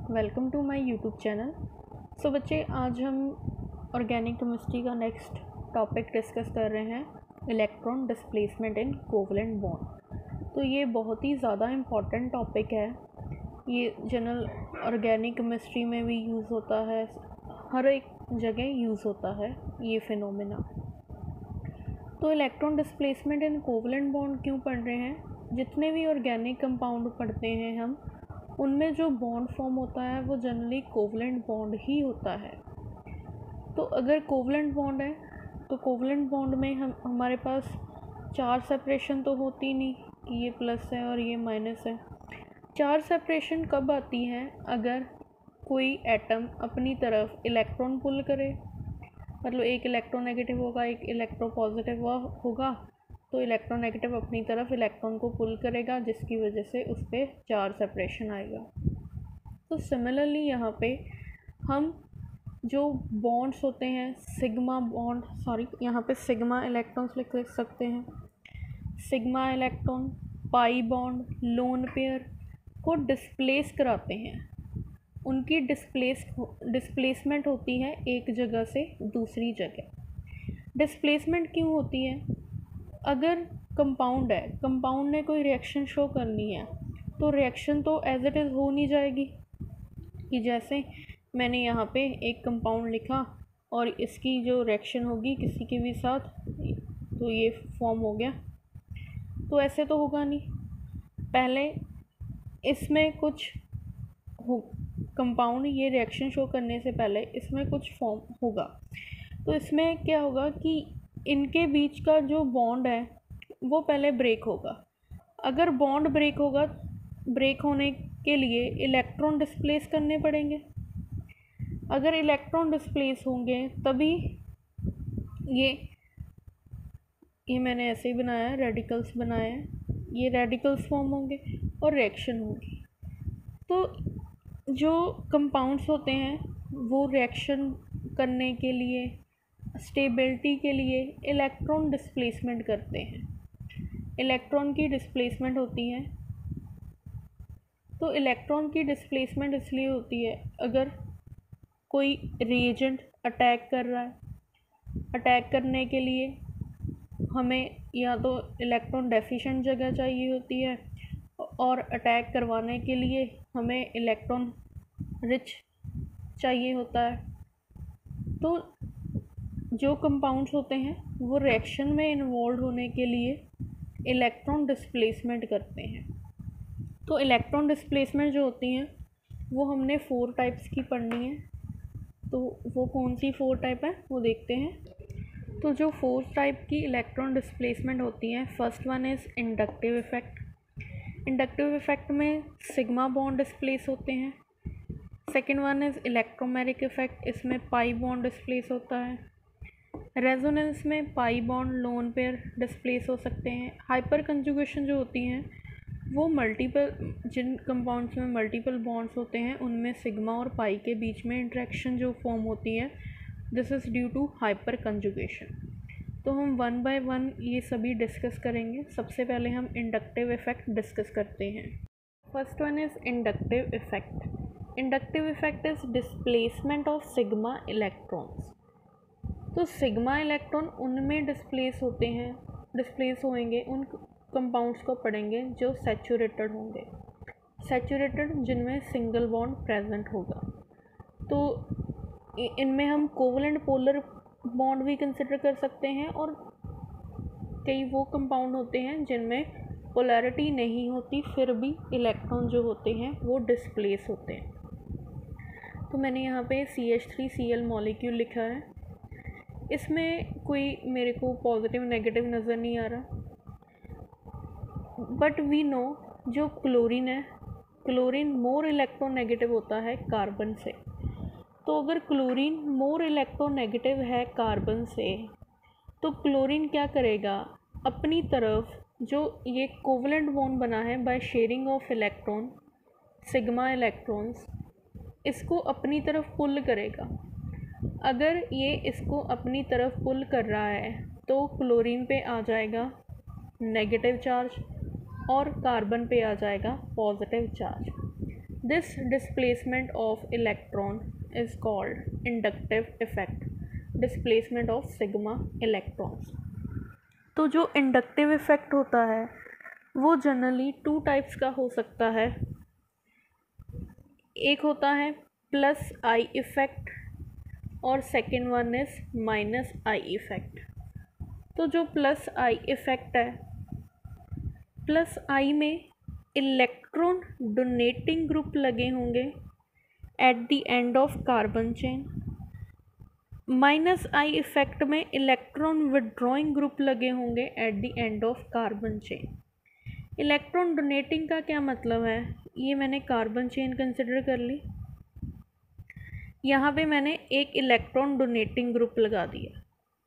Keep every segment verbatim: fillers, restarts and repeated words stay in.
Welcome to my YouTube channel. So बच्चे, आज हम ऑर्गेनिक केमिस्ट्री का नेक्स्ट टॉपिक डिस्कस कर रहे हैं, electron displacement in covalent bond. तो ये बहुत ही ज़्यादा इम्पॉर्टेंट टॉपिक है। ये जनरल ऑर्गेनिक केमिस्ट्री में भी यूज़ होता है, हर एक जगह यूज़ होता है ये फिनोमेना। तो electron displacement in covalent bond क्यों पढ़ रहे हैं? जितने भी ऑर्गेनिक कंपाउंड पढ़ते हैं हम, उनमें जो बॉन्ड फॉर्म होता है वो जनरली कोवलेंट बॉन्ड ही होता है। तो अगर कोवलेंट बॉन्ड है तो कोवलेंट बॉन्ड में हम हमारे पास चार सेपरेशन तो होती नहीं कि ये प्लस है और ये माइनस है। चार सेपरेशन कब आती हैं? अगर कोई एटम अपनी तरफ इलेक्ट्रॉन पुल करे, मतलब एक इलेक्ट्रोनेगेटिव होगा, एक इलेक्ट्रो पॉजिटिव होगा, तो इलेक्ट्रोनेगेटिव अपनी तरफ इलेक्ट्रॉन को पुल करेगा, जिसकी वजह से उस पर चार सेपरेशन आएगा। तो सिमिलरली यहाँ पे हम जो बॉन्ड्स होते हैं, सिग्मा बॉन्ड, सॉरी यहाँ पे सिग्मा इलेक्ट्रॉन्स लिख सकते हैं, sigma electron, pi bond, lone pair को डिस्प्लेस कराते हैं। उनकी डिस्प्लेस डिस्प्लेसमेंट होती है एक जगह से दूसरी जगह। डिस्प्लेसमेंट क्यों होती है? अगर कंपाउंड है, कंपाउंड ने कोई रिएक्शन शो करनी है, तो रिएक्शन तो एज इट इज़ हो नहीं जाएगी। कि जैसे मैंने यहाँ पे एक कंपाउंड लिखा और इसकी जो रिएक्शन होगी किसी के भी साथ, तो ये फॉर्म हो गया, तो ऐसे तो होगा नहीं। पहले इसमें कुछ हो, कंपाउंड ये रिएक्शन शो करने से पहले इसमें कुछ फॉर्म होगा। तो इसमें क्या होगा कि इनके बीच का जो बॉन्ड है वो पहले ब्रेक होगा। अगर बॉन्ड ब्रेक होगा, ब्रेक होने के लिए इलेक्ट्रॉन डिस्प्लेस करने पड़ेंगे। अगर इलेक्ट्रॉन डिस्प्लेस होंगे तभी ये ये मैंने ऐसे ही बनाया है, रेडिकल्स बनाए हैं, ये रेडिकल्स फॉर्म होंगे और रिएक्शन होगी। तो जो कंपाउंड्स होते हैं वो रिएक्शन करने के लिए, स्टेबिलिटी के लिए इलेक्ट्रॉन डिस्प्लेसमेंट करते हैं। इलेक्ट्रॉन की डिस्प्लेसमेंट होती है। तो इलेक्ट्रॉन की डिस्प्लेसमेंट इसलिए होती है अगर कोई रिएजेंट अटैक कर रहा है। अटैक करने के लिए हमें या तो इलेक्ट्रॉन डेफिशिएंट जगह चाहिए होती है, और अटैक करवाने के लिए हमें इलेक्ट्रॉन रिच चाहिए होता है। तो जो कंपाउंड्स होते हैं वो रिएक्शन में इन्वॉल्व होने के लिए इलेक्ट्रॉन डिस्प्लेसमेंट करते हैं। तो इलेक्ट्रॉन डिस्प्लेसमेंट जो होती हैं वो हमने फोर टाइप्स की पढ़नी है। तो वो कौन सी फोर टाइप है वो देखते हैं। तो जो फोर टाइप की इलेक्ट्रॉन डिस्प्लेसमेंट होती हैं, first one is inductive effect. Inductive effect में सिग्मा बॉन्ड डिस्प्लेस होते हैं। Second one is electromeric effect, इसमें पाई बॉन्ड डिस्प्लेस होता है। रेजोनेंस में pi bond, lone pair displace हो सकते हैं। हाइपर कंजुगेशन जो होती हैं वो मल्टीपल, जिन कंपाउंड्स में मल्टीपल बॉन्ड्स होते हैं उनमें सिग्मा और पाई के बीच में इंटरेक्शन जो फॉर्म होती है, this is due to hyperconjugation. तो हम वन बाय वन ये सभी डिस्कस करेंगे। सबसे पहले हम इंडक्टिव इफ़ेक्ट डिस्कस करते हैं। First one is inductive effect. Inductive effect is displacement of sigma electrons. तो सिग्मा इलेक्ट्रॉन उनमें डिस्प्लेस होते हैं, डिस्प्लेस होएंगे, उन कंपाउंड्स को पढ़ेंगे जो सैचुरेटेड होंगे, सैचुरेटेड जिनमें सिंगल बॉन्ड प्रेजेंट होगा। तो इनमें हम कोवलेंट पोलर बॉन्ड भी कंसिडर कर सकते हैं, और कई वो कंपाउंड होते हैं जिनमें पोलैरिटी नहीं होती फिर भी इलेक्ट्रॉन जो होते हैं वो डिस्प्लेस होते हैं। तो मैंने यहाँ पे C H three C L molecule लिखा है। इसमें कोई मेरे को पॉजिटिव नेगेटिव नज़र नहीं आ रहा, बट वी नो जो क्लोरीन है, क्लोरीन मोर इलेक्ट्रोनेगेटिव होता है कार्बन से। तो अगर क्लोरीन मोर इलेक्ट्रोनेगेटिव है कार्बन से, तो क्लोरीन क्या करेगा, अपनी तरफ जो ये कोवलेंट बॉन्ड बना है by sharing of electron, sigma electrons, इसको अपनी तरफ पुल करेगा। अगर ये इसको अपनी तरफ पुल कर रहा है तो क्लोरीन पे आ जाएगा नेगेटिव चार्ज और कार्बन पे आ जाएगा positive charge. This displacement of electron is called inductive effect, displacement of sigma electrons. तो जो इंडक्टिव इफेक्ट होता है वो जनरली टू टाइप्स का हो सकता है। एक होता है प्लस आई इफेक्ट और second one is minus I effect. तो जो प्लस आई इफेक्ट है, प्लस आई में इलेक्ट्रॉन डोनेटिंग ग्रुप लगे होंगे at the end of carbon chain. Minus I effect में इलेक्ट्रॉन विड्रॉइंग ग्रुप लगे होंगे at the end of carbon chain. Electron donating का क्या मतलब है, ये मैंने कार्बन चेन कंसिडर कर ली, यहाँ पे मैंने एक इलेक्ट्रॉन डोनेटिंग ग्रुप लगा दिया।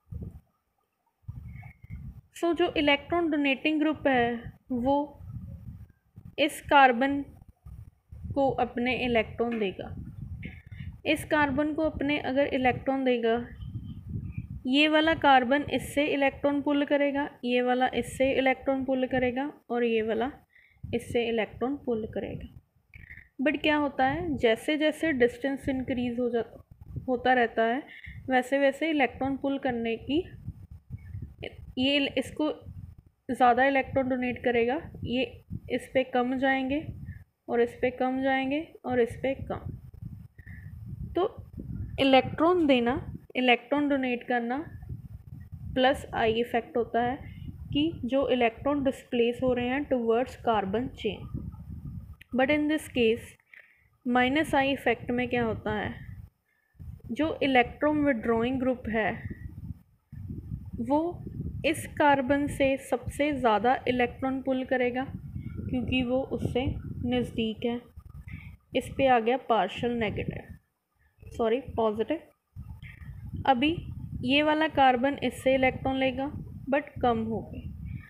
सो so, जो इलेक्ट्रॉन डोनेटिंग ग्रुप है वो इस कार्बन को अपने इलेक्ट्रॉन देगा। इस कार्बन को अपने अगर इलेक्ट्रॉन देगा, ये वाला कार्बन इससे इलेक्ट्रॉन पुल करेगा, ये वाला इससे इलेक्ट्रॉन पुल करेगा और ये वाला इससे इलेक्ट्रॉन पुल करेगा। बट क्या होता है, जैसे जैसे डिस्टेंस इंक्रीज हो जा होता रहता है वैसे वैसे इलेक्ट्रॉन पुल करने की, ये इसको ज़्यादा इलेक्ट्रॉन डोनेट करेगा, ये इस पे कम जाएंगे और इस पे कम जाएंगे और इस पे कम। तो इलेक्ट्रॉन देना, इलेक्ट्रॉन डोनेट करना प्लस आई इफेक्ट होता है कि जो इलेक्ट्रॉन डिस्प्लेस हो रहे हैं towards carbon chain. But in this case minus I effect में क्या होता है, जो इलेक्ट्रॉन विड्रॉइंग ग्रुप है वो इस कार्बन से सबसे ज़्यादा इलेक्ट्रॉन पुल करेगा क्योंकि वो उससे नज़दीक है। इस पे आ गया पार्शियल नेगेटिव, सॉरी पॉजिटिव। अभी ये वाला कार्बन इससे इलेक्ट्रॉन लेगा बट कम हो गए,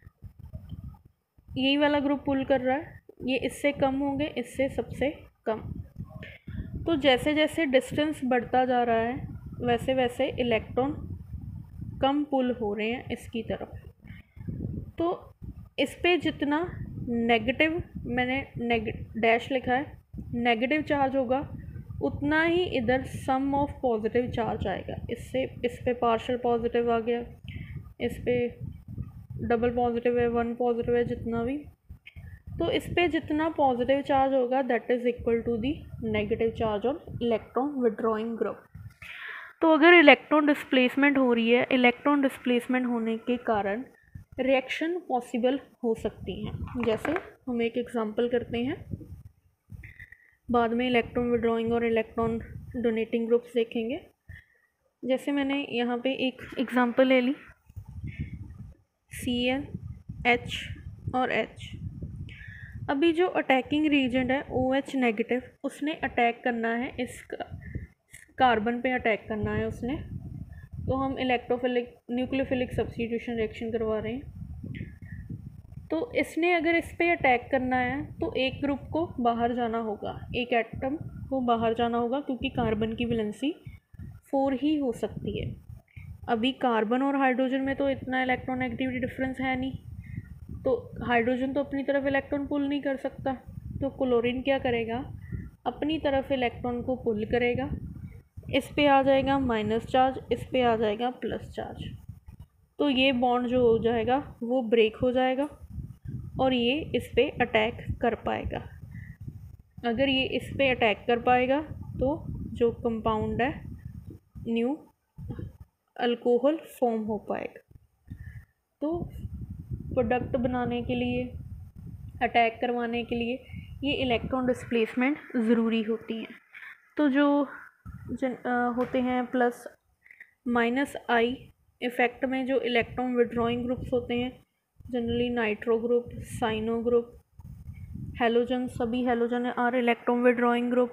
यही वाला ग्रुप पुल कर रहा है, ये इससे कम होंगे, इससे सबसे कम। तो जैसे जैसे डिस्टेंस बढ़ता जा रहा है वैसे वैसे इलेक्ट्रॉन कम पुल हो रहे हैं इसकी तरफ। तो इस पे जितना नेगेटिव, मैंने नेग डैश लिखा है, नेगेटिव चार्ज होगा उतना ही इधर सम ऑफ पॉजिटिव चार्ज आएगा। इससे इस पे पार्शियल पॉजिटिव आ गया, इस पे डबल पॉजिटिव है, वन पॉजिटिव है, जितना भी। तो इस पे जितना पॉजिटिव चार्ज होगा that is equal to the negative charge on electron withdrawing group. तो अगर इलेक्ट्रॉन डिस्प्लेसमेंट हो रही है, इलेक्ट्रॉन डिस्प्लेसमेंट होने के कारण रिएक्शन पॉसिबल हो सकती हैं। जैसे हम एक एग्जांपल करते हैं, बाद में इलेक्ट्रॉन विड्रॉइंग और इलेक्ट्रॉन डोनेटिंग ग्रुप्स देखेंगे। जैसे मैंने यहाँ पे एक एग्जांपल ले ली, सी एल, एच और एच। अभी जो अटैकिंग रीजेंट है ओ एच नेगेटिव, उसने अटैक करना है, इस कार्बन पे अटैक करना है उसने। तो हम इलेक्ट्रोफिलिक न्यूक्लियोफिलिक सब्स्टिट्यूशन रिएक्शन करवा रहे हैं। तो इसने अगर इस पे अटैक करना है तो एक ग्रुप को बाहर जाना होगा, एक एटम को बाहर जाना होगा क्योंकि कार्बन की वैलेंसी फोर ही हो सकती है। अभी कार्बन और हाइड्रोजन में तो इतना इलेक्ट्रोनेगेटिविटी डिफरेंस है नहीं, तो हाइड्रोजन तो अपनी तरफ इलेक्ट्रॉन पुल नहीं कर सकता। तो क्लोरीन क्या करेगा, अपनी तरफ इलेक्ट्रॉन को पुल करेगा, इस पे आ जाएगा माइनस चार्ज, इस पे आ जाएगा प्लस चार्ज। तो ये बॉन्ड जो हो जाएगा वो ब्रेक हो जाएगा और ये इस पे अटैक कर पाएगा। अगर ये इस पे अटैक कर पाएगा तो जो कंपाउंड है न्यू अल्कोहल फॉर्म हो पाएगा। तो प्रोडक्ट बनाने के लिए, अटैक करवाने के लिए ये इलेक्ट्रॉन डिस्प्लेसमेंट ज़रूरी होती हैं। तो जो जन आ, होते हैं प्लस माइनस आई इफ़ेक्ट में जो इलेक्ट्रॉन विड्रॉइंग ग्रुप्स होते हैं, generally nitro group, cyano group, halogen, सभी halogen are electron withdrawing group.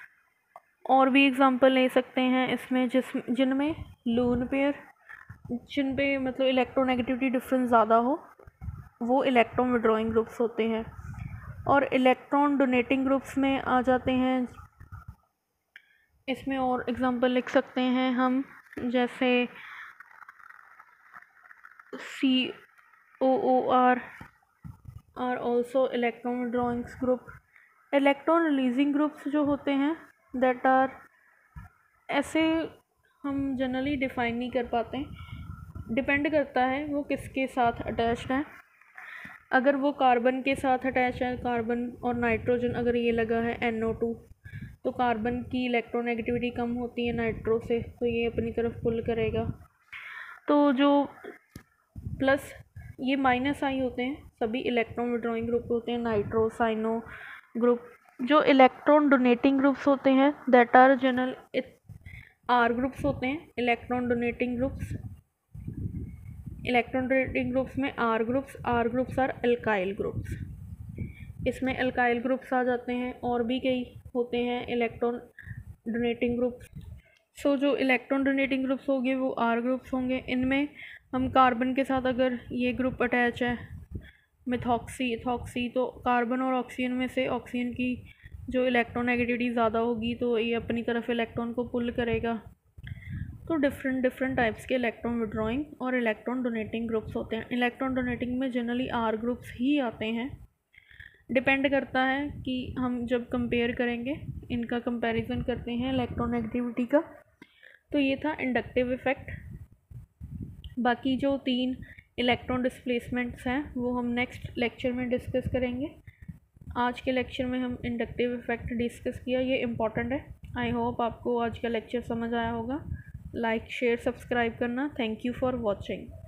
और भी एग्जांपल ले सकते हैं इसमें जिस जिनमें लोन पेयर, जिन पे मतलब इलेक्ट्रोनेगेटिविटी डिफरेंस ज़्यादा हो, वो इलेक्ट्रॉन विड्रॉइंग ग्रुप्स होते हैं। और इलेक्ट्रॉन डोनेटिंग ग्रुप्स में आ जाते हैं, इसमें और एग्जांपल लिख सकते हैं हम, जैसे C O O R R also electron withdrawing group, electron releasing groups जो होते हैं दैट आर, ऐसे हम जनरली डिफाइन नहीं कर पाते हैं, डिपेंड करता है वो किसके साथ अटैच्ड है। अगर वो कार्बन के साथ अटैच है, कार्बन और नाइट्रोजन अगर ये लगा है एन ओ टू, तो कार्बन की इलेक्ट्रोनेगेटिविटी कम होती है नाइट्रो से, तो ये अपनी तरफ पुल करेगा। तो जो प्लस ये माइनस आई होते हैं सभी इलेक्ट्रॉन विड्रॉइंग ग्रुप होते हैं, नाइट्रो साइनो ग्रुप। जो इलेक्ट्रॉन डोनेटिंग ग्रुप्स होते हैं that are general R groups होते हैं। Electron donating groups, electron donating groups में R groups, R groups are alkyl groups, इसमें एल्काइल ग्रुप्स आ जाते हैं। और भी कई होते हैं इलेक्ट्रॉन डोनेटिंग ग्रुप्स। सो जो इलेक्ट्रॉन डोनेटिंग ग्रुप्स होंगे वो आर ग्रुप्स होंगे। इनमें हम कार्बन के साथ अगर ये ग्रुप अटैच है मिथॉक्सी इथॉक्सी, तो कार्बन और ऑक्सीजन में से ऑक्सीजन की जो इलेक्ट्रोनेगेटिविटी ज़्यादा होगी तो ये अपनी तरफ इलेक्ट्रॉन को पुल करेगा। तो डिफरेंट डिफरेंट टाइप्स के इलेक्ट्रॉन विड्रॉइंग और इलेक्ट्रॉन डोनेटिंग ग्रुप्स होते हैं। इलेक्ट्रॉन डोनेटिंग में जनरली आर ग्रुप्स ही आते हैं। डिपेंड करता है कि हम जब कंपेयर करेंगे, इनका कंपैरिजन करते हैं इलेक्ट्रोनेगेटिविटी का। तो ये था इंडक्टिव इफ़ेक्ट। बाकी जो तीन इलेक्ट्रॉन डिस्प्लेसमेंट्स हैं वो हम नेक्स्ट लेक्चर में डिस्कस करेंगे। आज के लेक्चर में हम इंडक्टिव इफ़ेक्ट डिस्कस किया, ये इम्पॉर्टेंट है। आई होप आपको आज का लेक्चर समझ आया होगा। लाइक शेयर सब्सक्राइब करना। Thank you for watching.